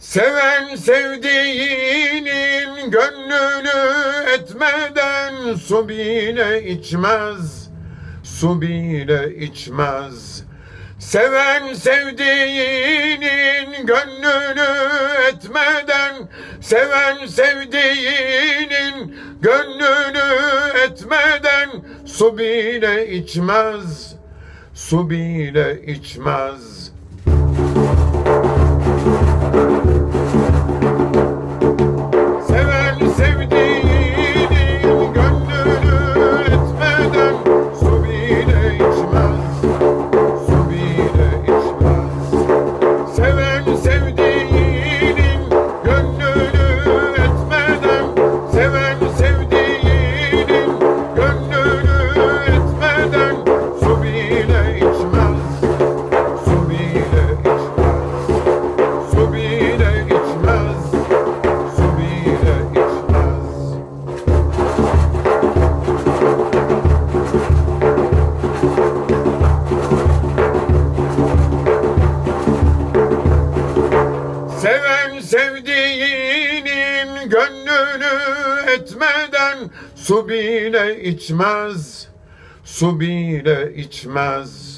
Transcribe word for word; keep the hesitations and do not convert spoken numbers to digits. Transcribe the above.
Seven sevdiğinin gönlünü etmeden su bile içmez, su bile içmez. Seven sevdiğinin gönlünü etmeden, seven sevdiğinin gönlünü etmeden su bile içmez, su bile içmez. Seven sevdiğinin gönlünü etmeden su bile içmez, su bile içmez. Seven sevdiğinin gönlünü etmeden, seven sevdiğinin gönlünü etmeden su bile içmez, su bile içmez, su bile içmez. Seven sevdiğinin gönlünü etmeden su bile içmez, su bile içmez.